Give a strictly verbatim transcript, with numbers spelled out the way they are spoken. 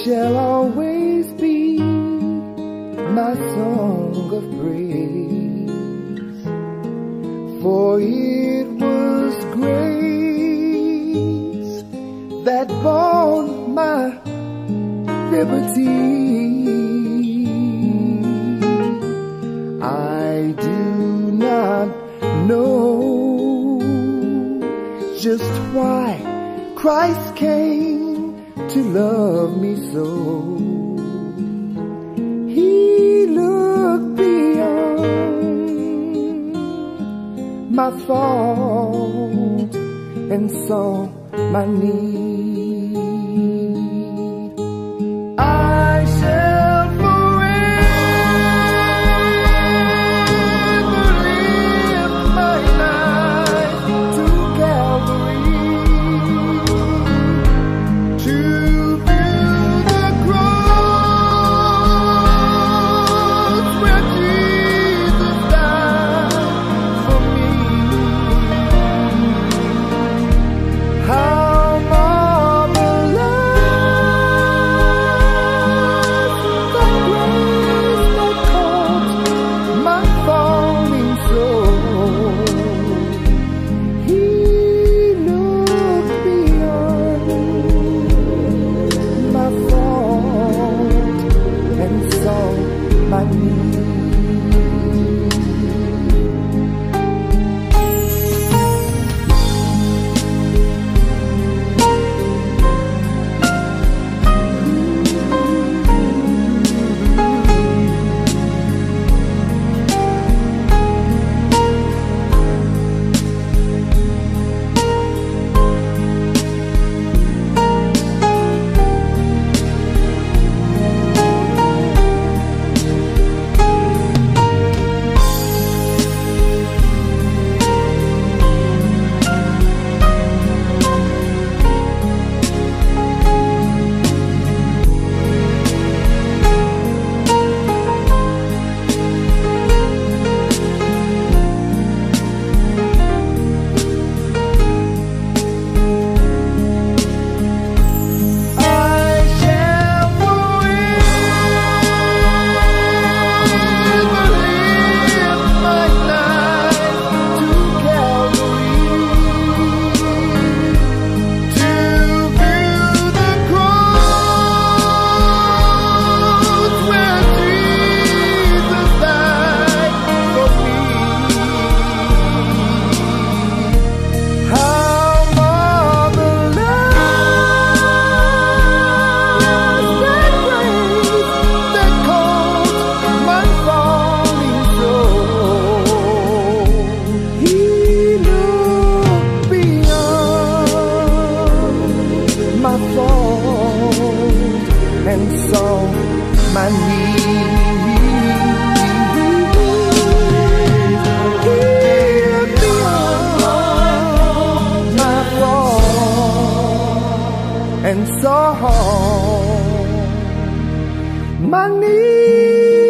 shall always be my song of praise, for it was grace that bought my liberty. I do not know just why Christ came to love me so. He looked beyond my fault and saw my need. I shall forever live my life to Calvary, to view the cross where Jesus died for me. How marvelous the grace that caught my falling soul. He looked beyond my fault and saw my need. And so my need.